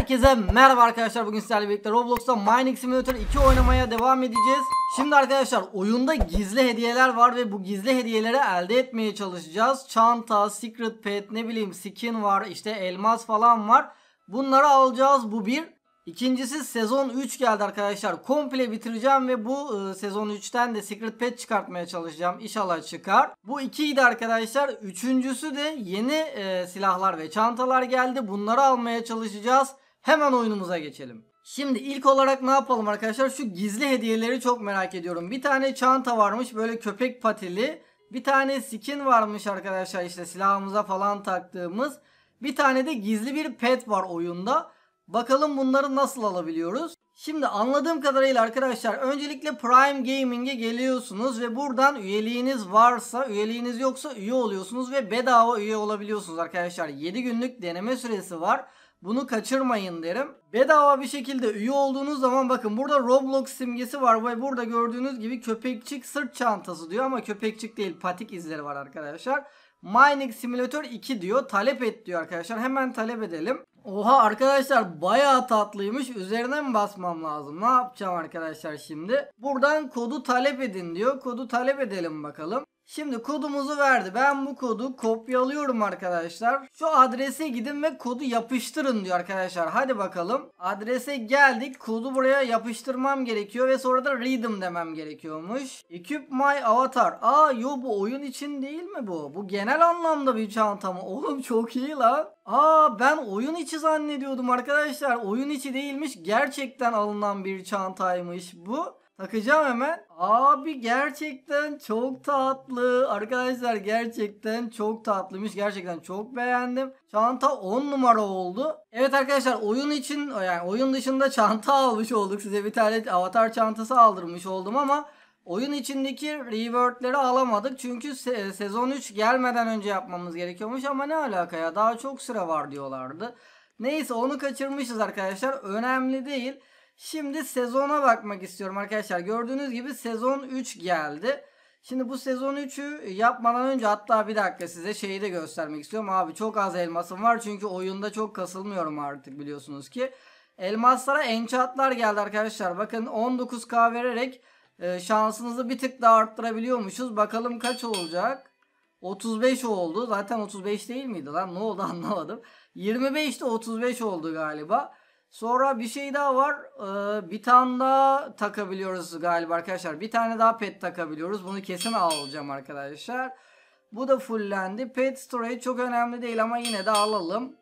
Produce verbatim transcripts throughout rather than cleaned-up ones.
Herkese merhaba arkadaşlar, bugün sizlerle birlikte Roblox'ta Mining Simulator iki oynamaya devam edeceğiz. Şimdi arkadaşlar oyunda gizli hediyeler var ve bu gizli hediyeleri elde etmeye çalışacağız. Çanta, secret pet, ne bileyim skin var, işte elmas falan var. Bunları alacağız, bu bir. İkincisi sezon üç geldi arkadaşlar. Komple bitireceğim ve bu e, sezon üçten de secret pet çıkartmaya çalışacağım. İnşallah çıkar. Bu ikiydi arkadaşlar. Üçüncüsü de yeni e, silahlar ve çantalar geldi. Bunları almaya çalışacağız. Hemen oyunumuza geçelim. Şimdi ilk olarak ne yapalım arkadaşlar? Şu gizli hediyeleri çok merak ediyorum. Bir tane çanta varmış böyle köpek patili. Bir tane skin varmış arkadaşlar, işte silahımıza falan taktığımız. Bir tane de gizli bir pet var oyunda. Bakalım bunları nasıl alabiliyoruz? Şimdi anladığım kadarıyla arkadaşlar öncelikle Prime Gaming'e geliyorsunuz ve buradan üyeliğiniz varsa, üyeliğiniz yoksa üye oluyorsunuz ve bedava üye olabiliyorsunuz arkadaşlar. yedi günlük deneme süresi var. Bunu kaçırmayın derim. Bedava bir şekilde üye olduğunuz zaman bakın burada Roblox simgesi var ve burada gördüğünüz gibi köpekçik sırt çantası diyor ama köpekçik değil, patik izleri var arkadaşlar. Mining Simulator iki diyor. Talep et diyor arkadaşlar. Hemen talep edelim. Oha arkadaşlar bayağı tatlıymış. Üzerine mi basmam lazım? Ne yapacağım arkadaşlar şimdi? Buradan kodu talep edin diyor. Kodu talep edelim bakalım. Şimdi kodumuzu verdi. Ben bu kodu kopyalıyorum arkadaşlar. Şu adrese gidin ve kodu yapıştırın diyor arkadaşlar. Hadi bakalım. Adrese geldik. Kodu buraya yapıştırmam gerekiyor ve sonra da redeem demem gerekiyormuş. Equip my avatar. Aa yo, bu oyun için değil mi bu? Bu genel anlamda bir çanta mı? Oğlum çok iyi lan. Aa ben oyun içi zannediyordum arkadaşlar. Oyun içi değilmiş. Gerçekten alınan bir çantaymış bu. Takacağım hemen. Abi gerçekten çok tatlı. Arkadaşlar gerçekten çok tatlıymış. Gerçekten çok beğendim. Çanta on numara oldu. Evet arkadaşlar oyun için, yani oyun dışında çanta almış olduk. Size bir tane avatar çantası aldırmış oldum ama oyun içindeki reward'leri alamadık. Çünkü se- sezon üç gelmeden önce yapmamız gerekiyormuş ama ne alaka ya, daha çok süre var diyorlardı. Neyse onu kaçırmışız arkadaşlar. Önemli değil. Şimdi sezona bakmak istiyorum arkadaşlar. Gördüğünüz gibi sezon üç geldi. Şimdi bu sezon üçü yapmadan önce hatta bir dakika size şeyi de göstermek istiyorum. Abi çok az elmasım var çünkü oyunda çok kasılmıyorum artık, biliyorsunuz ki. Elmaslara enchantlar geldi arkadaşlar. Bakın on dokuz K vererek e, şansınızı bir tık daha arttırabiliyormuşuz. Bakalım kaç olacak? otuz beş oldu. Zaten otuz beş değil miydi lan? Ne oldu anlamadım. yirmi beşte otuz beş oldu galiba. Sonra bir şey daha var. Ee, bir tane daha takabiliyoruz galiba arkadaşlar. Bir tane daha pet takabiliyoruz. Bunu kesin alacağım arkadaşlar. Bu da fullendi. Pet storage çok önemli değil ama yine de alalım.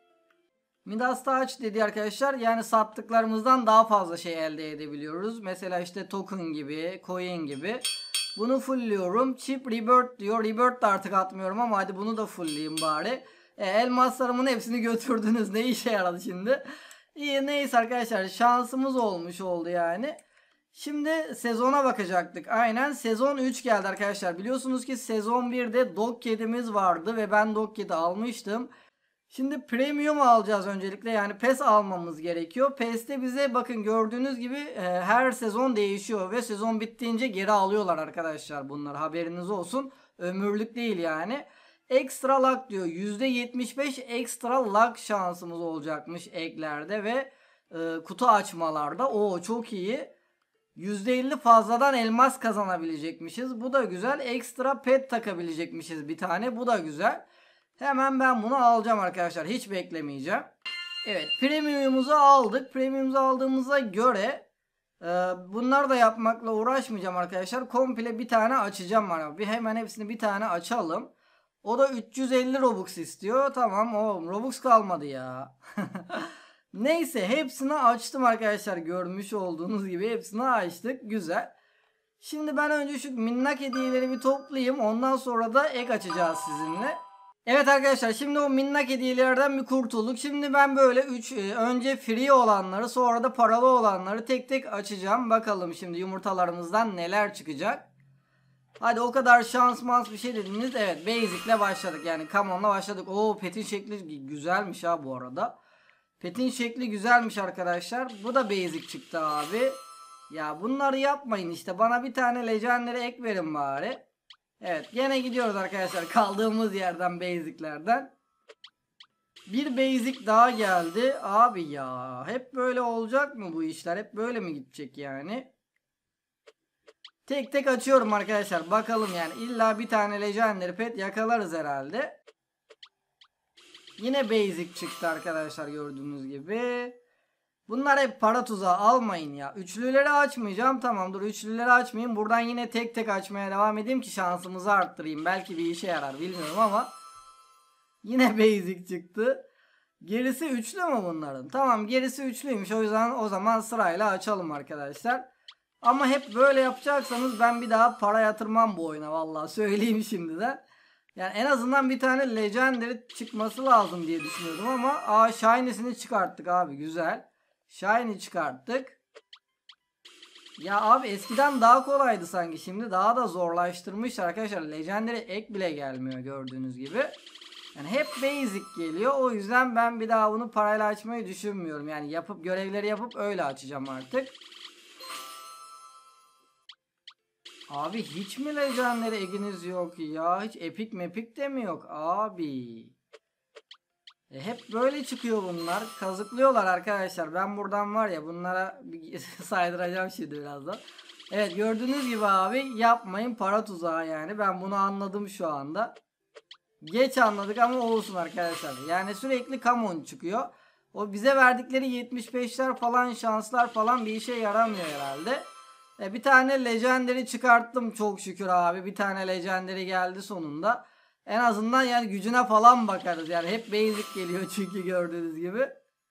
Midas Touch dedi arkadaşlar. Yani sattıklarımızdan daha fazla şey elde edebiliyoruz. Mesela işte token gibi, coin gibi. Bunu fullliyorum. Chip Rebirth diyor. Rebirth de artık atmıyorum ama hadi bunu da fullleyeyim bari. E, elmaslarımın hepsini götürdünüz. Ne işe yaradı şimdi? İyi, neyse arkadaşlar şansımız olmuş oldu yani. Şimdi sezona bakacaktık. Aynen sezon üç geldi arkadaşlar. Biliyorsunuz ki sezon birde dog kedimiz vardı ve ben dog kedi almıştım. Şimdi premium alacağız öncelikle, yani pes almamız gerekiyor. Pes'te bize bakın gördüğünüz gibi e, her sezon değişiyor ve sezon bittiğince geri alıyorlar arkadaşlar bunlar, haberiniz olsun. Ömürlük değil yani. Extra luck diyor. yüzde yetmiş beş extra luck şansımız olacakmış eklerde ve e, kutu açmalarda. Oo çok iyi. yüzde elli fazladan elmas kazanabilecekmişiz. Bu da güzel. Ekstra pet takabilecekmişiz bir tane. Bu da güzel. Hemen ben bunu alacağım arkadaşlar. Hiç beklemeyeceğim. Evet, premium'umuzu aldık. Premium'umuzu aldığımıza göre e, bunları da yapmakla uğraşmayacağım arkadaşlar. Komple bir tane açacağım bana. Bir hemen hepsini bir tane açalım. O da üç yüz elli Robux istiyor. Tamam oğlum, Robux kalmadı ya. Neyse hepsini açtım arkadaşlar. Görmüş olduğunuz gibi hepsini açtık. Güzel. Şimdi ben önce şu minnak hediyeleri bir toplayayım. Ondan sonra da ek açacağız sizinle. Evet arkadaşlar şimdi o minnak hediyelerden bir kurtulduk. Şimdi ben böyle üç önce free olanları sonra da paralı olanları tek tek açacağım. Bakalım şimdi yumurtalarımızdan neler çıkacak. Hadi o kadar şans mans bir şey dediniz. Evet basic ile başladık, yani common'la başladık. Oo petin şekli güzelmiş ha bu arada. Petin şekli güzelmiş arkadaşlar. Bu da basic çıktı abi. Ya bunları yapmayın işte, bana bir tane legendary ek verin bari. Evet gene gidiyoruz arkadaşlar kaldığımız yerden, basic'lerden. Bir basic daha geldi. Abi ya hep böyle olacak mı bu işler? Hep böyle mi gidecek yani? Tek tek açıyorum arkadaşlar. Bakalım yani illa bir tane legendary pet yakalarız herhalde. Yine basic çıktı arkadaşlar gördüğünüz gibi. Bunlar hep para tuzağı, almayın ya. Üçlüleri açmayacağım. Tamam dur, üçlüleri açmayayım. Buradan yine tek tek açmaya devam edeyim ki şansımızı arttırayım. Belki bir işe yarar bilmiyorum ama. Yine basic çıktı. Gerisi üçlü mü bunların? Tamam, gerisi üçlüymüş. O yüzden o zaman sırayla açalım arkadaşlar. Ama hep böyle yapacaksanız ben bir daha para yatırmam bu oyuna. Vallahi söyleyeyim şimdiden. Yani en azından bir tane legendary çıkması lazım diye düşünüyordum ama aa shiny'sini çıkarttık abi, güzel. Shiny çıkarttık. Ya abi eskiden daha kolaydı sanki, şimdi daha da zorlaştırmışlar arkadaşlar. Legendary ek bile gelmiyor gördüğünüz gibi. Yani hep basic geliyor. O yüzden ben bir daha bunu parayla açmayı düşünmüyorum. Yani yapıp görevleri yapıp öyle açacağım artık. Abi hiç mi legendary eginiz yok ya? Hiç epic mepik de mi yok abi? E hep böyle çıkıyor bunlar. Kazıklıyorlar arkadaşlar. Ben buradan var ya bunlara saydıracağım şimdi birazdan. Evet gördüğünüz gibi abi yapmayın, para tuzağı yani. Ben bunu anladım şu anda. Geç anladık ama olsun arkadaşlar. Yani sürekli common çıkıyor. O bize verdikleri yetmiş beşler falan, şanslar falan bir işe yaramıyor herhalde. E bir tane legendary çıkarttım çok şükür abi. Bir tane legendary geldi sonunda. En azından yani gücüne falan bakarız. Yani hep basic geliyor çünkü gördüğünüz gibi.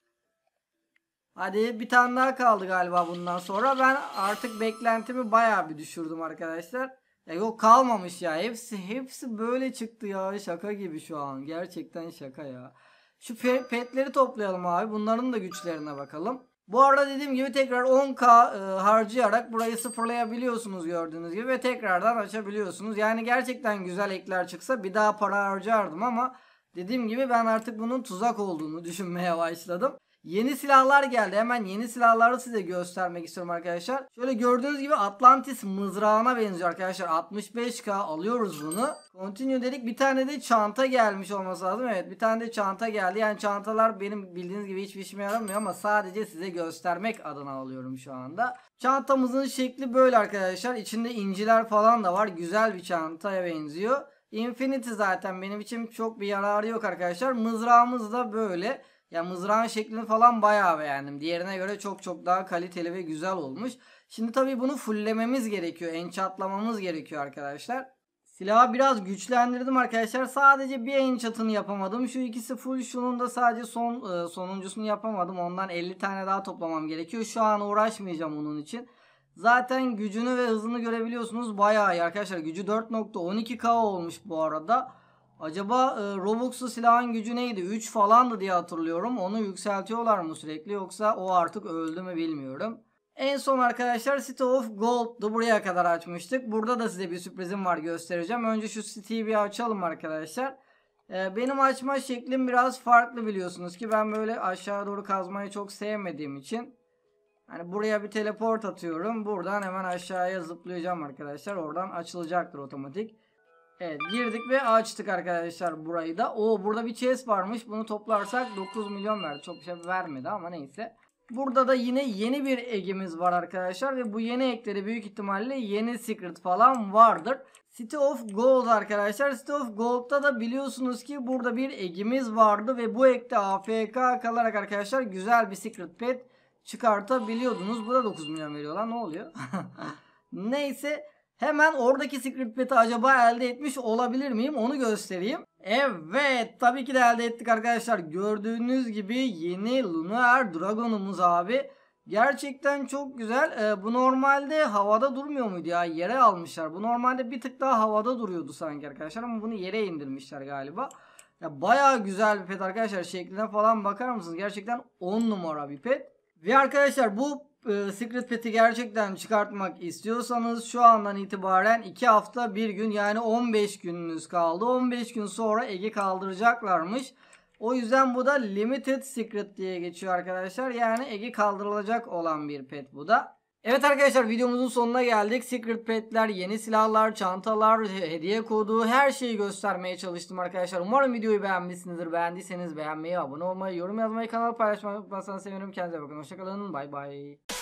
Hadi bir tane daha kaldı galiba bundan sonra. Ben artık beklentimi bayağı bir düşürdüm arkadaşlar. Ya yok kalmamış ya. Hepsi hepsi böyle çıktı ya. Şaka gibi şu an. Gerçekten şaka ya. Şu petleri toplayalım abi. Bunların da güçlerine bakalım. Bu arada dediğim gibi tekrar on K e, harcayarak burayı sıfırlayabiliyorsunuz gördüğünüz gibi ve tekrardan açabiliyorsunuz. Yani gerçekten güzel ekler çıksa bir daha para harcardım ama dediğim gibi ben artık bunun tuzak olduğunu düşünmeye başladım. Yeni silahlar geldi. Hemen yeni silahları size göstermek istiyorum arkadaşlar. Şöyle gördüğünüz gibi Atlantis mızrağına benziyor arkadaşlar. altmış beş K alıyoruz bunu. Continue dedik. Bir tane de çanta gelmiş olması lazım. Evet, bir tane de çanta geldi. Yani çantalar benim bildiğiniz gibi hiçbir işime yaramıyor ama sadece size göstermek adına alıyorum şu anda. Çantamızın şekli böyle arkadaşlar. İçinde inciler falan da var. Güzel bir çantaya benziyor. Infinity zaten benim için çok bir yararı yok arkadaşlar. Mızrağımız da böyle. Ya mızrağın şeklini falan bayağı beğendim. Diğerine göre çok çok daha kaliteli ve güzel olmuş. Şimdi tabii bunu fulllememiz gerekiyor. Enchantlamamız gerekiyor arkadaşlar. Silahı biraz güçlendirdim arkadaşlar. Sadece bir enchantını yapamadım. Şu ikisi full. Şunun da sadece son sonuncusunu yapamadım. Ondan elli tane daha toplamam gerekiyor. Şu an uğraşmayacağım onun için. Zaten gücünü ve hızını görebiliyorsunuz. Bayağı iyi arkadaşlar. Gücü dört nokta on iki K olmuş bu arada. Acaba e, Robux'lu silahın gücü neydi? üç falandı diye hatırlıyorum. Onu yükseltiyorlar mı sürekli yoksa o artık öldü mü bilmiyorum. En son arkadaşlar City of Gold'du. Buraya kadar açmıştık. Burada da size bir sürprizim var, göstereceğim. Önce şu City'yi bir açalım arkadaşlar. E, benim açma şeklim biraz farklı biliyorsunuz ki. Ben böyle aşağı doğru kazmayı çok sevmediğim için. Hani buraya bir teleport atıyorum. Buradan hemen aşağıya zıplayacağım arkadaşlar. Oradan açılacaktır otomatik. Evet girdik ve açtık arkadaşlar burayı da. Oo burada bir chest varmış. Bunu toplarsak dokuz milyon verdi. Çok bir şey vermedi ama neyse. Burada da yine yeni bir egimiz var arkadaşlar. Ve bu yeni ekleri büyük ihtimalle yeni secret falan vardır. City of Gold arkadaşlar. City of Gold'da da biliyorsunuz ki burada bir egimiz vardı. Ve bu ekte A F K kalarak arkadaşlar güzel bir secret pet çıkartabiliyordunuz. Bu da dokuz milyon veriyor lan, ne oluyor? Neyse. Hemen oradaki secret pet'i acaba elde etmiş olabilir miyim? Onu göstereyim. Evet. Tabii ki de elde ettik arkadaşlar. Gördüğünüz gibi yeni Lunar Dragon'umuz abi. Gerçekten çok güzel. Ee, bu normalde havada durmuyor muydu ya? Yere almışlar. Bu normalde bir tık daha havada duruyordu sanki arkadaşlar. Ama bunu yere indirmişler galiba. Ya bayağı güzel bir pet arkadaşlar. Şekline falan bakar mısınız? Gerçekten on numara bir pet. Ve arkadaşlar bu e, Secret Pet'i gerçekten çıkartmak istiyorsanız şu andan itibaren iki hafta bir gün yani on beş gününüz kaldı. on beş gün sonra Ege kaldıracaklarmış. O yüzden bu da Limited Secret diye geçiyor arkadaşlar. Yani Ege kaldırılacak olan bir pet bu da. Evet arkadaşlar, videomuzun sonuna geldik. Secret petler, yeni silahlar, çantalar, hediye kodu, her şeyi göstermeye çalıştım arkadaşlar. Umarım videoyu beğenmişsinizdir. Beğendiyseniz beğenmeyi, abone olmayı, yorum yazmayı, kanal paylaşmayı unutmazsanız sevinirim. Kendinize bakın. Hoşçakalın. Bay bay.